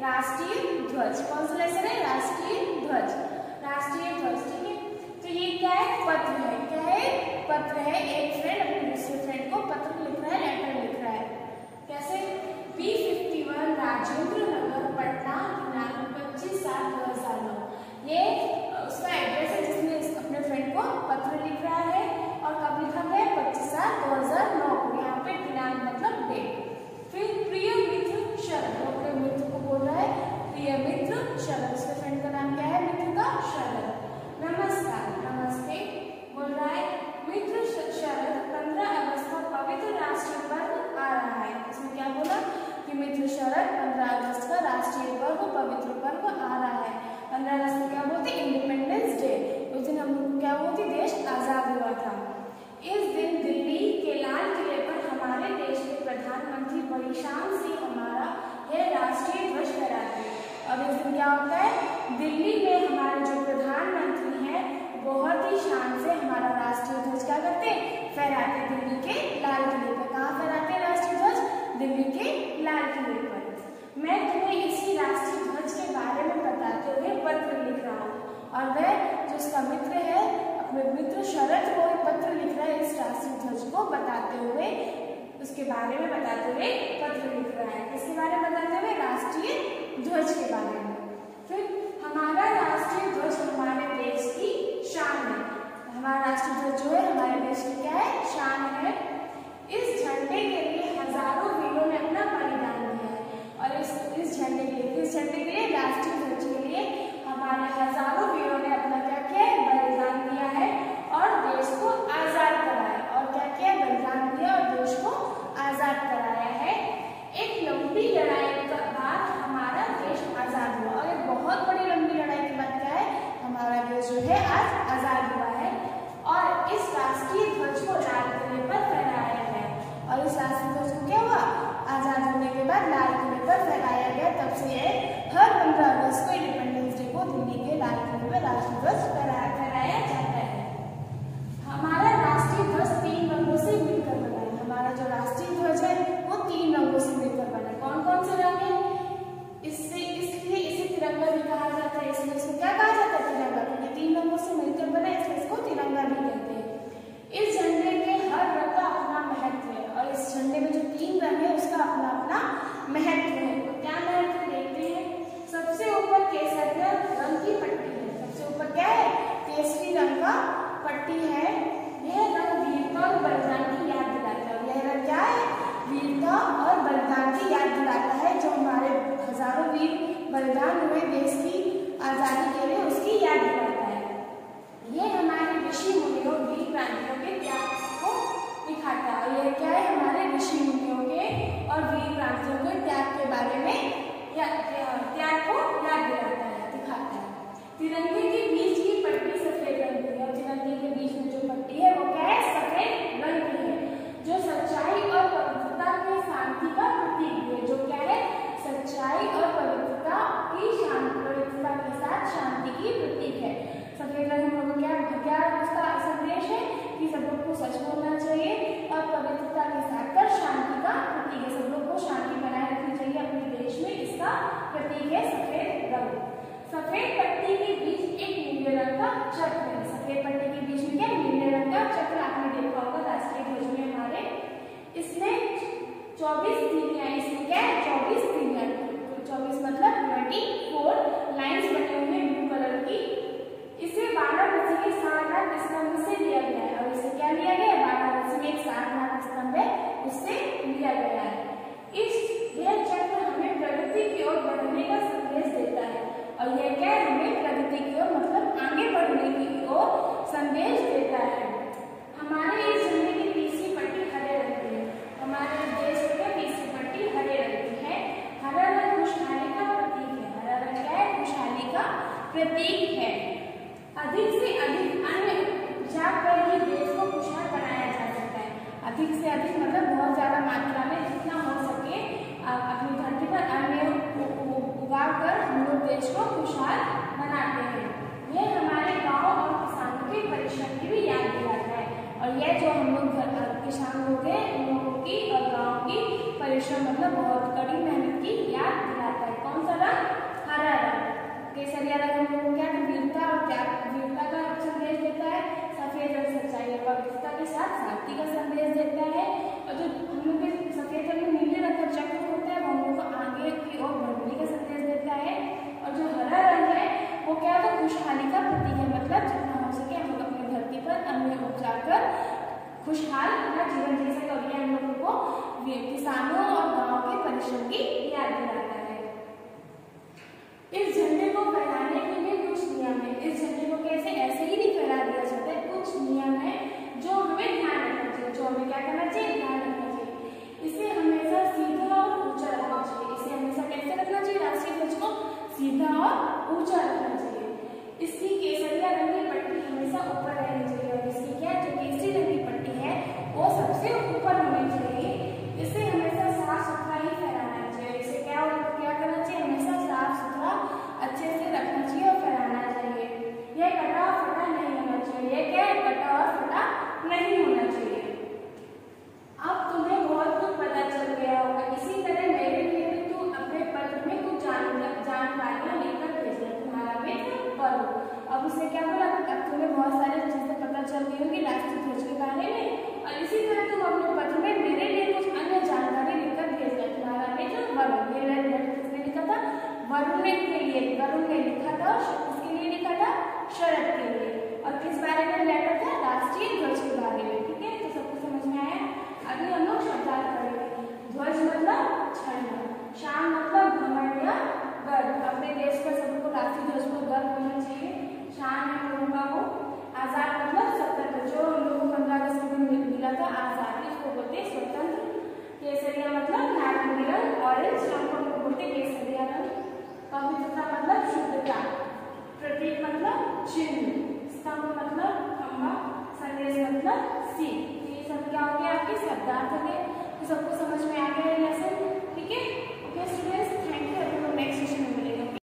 राष्ट्रीय ध्वज। कौन सा लेसन है? राष्ट्रीय ध्वज। राष्ट्रीय ध्वज, ठीक है। तो ये क्या है? पत्र है। क्या है? पत्र है। एक फ्रेंड अपने दूसरे फ्रेंड को पत्र लिख रहा है, लेटर लिख रहा है। कैसे? B51 राजेंद्र नगर पटना दिनांक 25/7/2009। ये उसका एड्रेस है जिसमें अपने फ्रेंड को पत्र लिख रहा है और कब लिखा है? 25/7/2009 को। यहाँ पे दिनांक मतलब डेट। फिर प्रिय मित्र शरद, वो अपने मित्र को बोल रहा है प्रिय मित्र शरद। उसके फ्रेंड का नाम क्या है? मित्र का शरद। नमस्कार, नमस्ते बोल रहा है मित्र शरद। 15 अगस्त को पवित्र राष्ट्रीय पर्व आ रहा है। इसमें क्या बोला कि मित्र शरद 15 अगस्त का राष्ट्रीय पर्व, पवित्र पर्व आ रहा है। 15 अगस्त को क्या बोलते? Independence Day. उस दिन हम लोग को क्या बोलते? देश आजाद हुआ था। इस दिन दिल्ली के लाल किले पर हमारे देश के प्रधानमंत्री बड़ी शान से हमारा यह राष्ट्रीय ध्वज फहराते हैं। और इस दिन क्या होता है? दिल्ली में हमारे जो प्रधानमंत्री हैं बहुत ही शान से हमारा राष्ट्रीय ध्वज क्या करते हैं? फहराते हैं दिल्ली के लाल किले पर। कहाँ फहराते हैं राष्ट्रीय ध्वज? दिल्ली के लाल किले पर। मैं तुम्हें इसी राष्ट्रीय ध्वज के बारे में बताते हुए पत्र लिख रहा हूँ। और वह जो उसका मित्र है, अपने मित्र शरद को पत्र लिख रहा है इस राष्ट्रीय ध्वज को बताते हुए, उसके बारे में बताते हुए पत्र लिख रहा है। इसके बारे में बताते हुए? राष्ट्रीय ध्वज के बारे में। फिर हमारा राष्ट्रीय ध्वज हमारे देश की शान है। हमारा राष्ट्रीय ध्वज जो है हमारे देश की क्या है? शान है। इस झंडे के लिए हजारों वीरों ने अपना बलिदान दिया है। और इस झंडे के लिए राष्ट्रीय ध्वज के लिए हमारे हजारों वीरों ने अपना क्या किया है? बलिदान दिया है और देश को आजाद कराया। और क्या किया? बलिदान दिया और देश को आजाद कराया है। एक लंबी लड़ाई के बाद हमारा देश आजाद हुआ। और एक बहुत बड़ी लंबी लड़ाई के बाद क्या है? हमारा देश जो है आज आजाद हुआ है। और इस राष्ट्रीय ध्वज को लाल किले पर फहराया है। और इस राष्ट्रीय ध्वज को क्या हुआ? आजाद होने के बाद लाल किले पर फहराया गया। तब से ये हर 15 अगस्त को इंडिपेंडेंस डे को दिल्ली के लाल किले पर राष्ट्रीय ध्वज फहराया जाता है। हमारा राष्ट्रीय ध्वज 3 रंगों से मिलकर बना है। हमारा जो राष्ट्रीय ध्वज है वो 3 रंगों से मिलकर बना है। कौन कौन से रंग है? इसलिए इसे तिरंगा भी कहा जाता है। इसलिए इसको क्या कहा जाता है? तिरंगा। क्योंकि 3 रंगों से मिलकर बना है इसलिए इसको तिरंगा भी कहते हैं। इस झंडे के हर रंग का अपना महत्व है। और इस झंडे में जो 3 रंग है उसका अपना अपना महत्व है। तो क्या महत्व है देखते हैं। सबसे ऊपर केसरिया रंग की पट्टी है। सबसे ऊपर क्या है? केसरी रंग का पट्टी है। यह रंग वीरता और बलिदान की याद दिलाता है। यह रंग क्या है? वीरता और बलिदान की याद दिलाता है। जो हमारे हजारों वीर बलिदान हुए देश की आजादी के लिए, उसकी याद दिलाता है। यह हमारे ऋषि मुनियों वीर क्रांतियों के त्याग को दिखाता है। और यह क्या है? हमारे ऋषि मुनियों के और वीर क्रांतियों के त्याग के बारे में त्याग को याद दिलाता है, दिखाता है। तिरंगे के बीच की पट्टी सफेद रंग की है। और तिरंगे के बीच में जो पट्टी है वो क्या है? सफेद रंग की है, जो सच्चाई और पवित्रता के शांति का प्रतीक है। जो क्या है? सच्चाई और पवित्रता के साथ शांति की प्रतीक है। सफेद रंग हम लोग क्या उसका संदेश है कि सब लोग को सच बोलना चाहिए और पवित्रता के साथ शांति का प्रतीक है। सब लोग को शांति बनाए रखनी चाहिए अपने देश में, इसका प्रतीक है सफेद रंग। सफेद पट्टी के बीच एक नीले रंग का चक्र है। सफेद पट्टी के बीच में क्या? नीले रंग का चक्र आपने देखा होगा राष्ट्रीय ध्वज में हमारे। इसमें 24 तीलियां, इसमें क्या है? 24 तीलियां। 24 मतलब 24 लाइन्स बने हुए ब्लू कलर की। इसे वाराणसी के सारनाथ स्तंभ से लिया गया है। और इसे क्या लिया गया है? वाराणसी में एक सारनाथ स्तंभ है, उससे लिया गया है। यह चक्र हमें प्रगति की ओर बढ़ने का संदेश देता है। और यह क्या है? हमें प्रगति की ओर मतलब आगे बढ़ने की ओर संदेश देता है। हमारे इस झंडे की तीसरी पट्टी हरे रंग की है। हमारे देश की तीसरी पट्टी हरे रंग की है। हरा रंग खुशहाली का प्रतीक है। हरा रंग क्या है? खुशहाली का प्रतीक है। अधिक से अधिक अन्न उपजा कर ही देश को खुशहाल बनाया जा सकता है। अधिक से अधिक मतलब बहुत ज्यादा मात्रा में जितना हो सके अपनी धरती पर अन्न उगा कर हम लोग देश को खुशहाल बनाते हैं। यह हमारे गांव और किसानों के परिश्रम की भी याद दिलाता है। और यह जो हम लोग किसान लोग हैं उन लोगों की और गाँव की परिश्रम मतलब बहुत कड़ी मेहनत की याद दिलाता है। कौन सा रंग? किसानों और गांव के परिश्रम की याद दिलाता है। इस झंडे को फहराने के लिए कुछ नियम है। इस झंडे को कैसे ऐसे ही नहीं फहरा दिया जाता है, कुछ नियम है जो हमें ध्यान रखना चाहिए, जो हमें क्या करना चाहिए, ध्यान रखना चाहिए। इसे हमेशा सीधा और ऊंचा रखना चाहिए। इसे हमेशा कैसे रखना चाहिए, राष्ट्रीय ध्वज को सीधा और ऊंचा रखना चाहिए। इसकी केसरिया रंग की पट्टी हमेशा ऊपर रहनी चाहिए और इसकी क्या जो केसरी रंग की पट्टी है वो सबसे ऊपर होनी चाहिए। इसे हमेशा साफ सुथरा ही फहराना चाहिए। इसे क्या करना चाहिए, हमेशा साफ सुथरा अच्छे से रखना चाहिए और फहराना चाहिए। यह कटा और फटा नहीं होना चाहिए। यह क्या है, कटा और फटा नहीं होना चाहिए। अब तुम्हें बहुत कुछ पता चल गया होगा। इसी तरह मेरे लिए भी तू अपने पत्र में कुछ जानकारियां लेकर भेजना। तुम्हारा मित्र वरुण। अब उसने क्या बोला, अब तुम्हें बहुत सारी चीजें पता चल गई होंगी राष्ट्रीय ध्वज के बारे में, और इसी तरह तुम अपने पत्र में मेरे लिए कुछ अन्य जानकारी लिखकर भेजना। तुम्हारा मित्र वरुण। ये लेटर किसने लिखा था, वरुण ने लिखा था। किसके लिए लिखा था, शरद के लिए। और किस बारे में लेटर था, राष्ट्रीय ध्वज के बारे में। ठीक है, तो सबको समझ में आया। अभी हम लोग शब्दार्थ करेंगे। ध्वज मतलब झंडा, शान मतलब घमंड या गर्व। अपने देश पर सबको राष्ट्रीय ध्वज को गर्व होना चाहिए। शान है लोगों का वो। आजाद मतलब स्वतंत्र, जो हम लोगों को 15 अगस्त को मिला था आजादी, उसको बोलते हैं स्वतंत्र। केसरिया मतलब नारंगी रंग, ऑरेंज रंग को हम लोग बोलते हैं केसरिया रंग। पवित्रता मतलब शुद्धता। प्रतीक मतलब चिन्ह। स्तंभ मतलब खंभा। संदेश मतलब सीख। ये सब क्या हो गया, आपके शब्दार्थ हो गए। तो सबको समझ में आ गया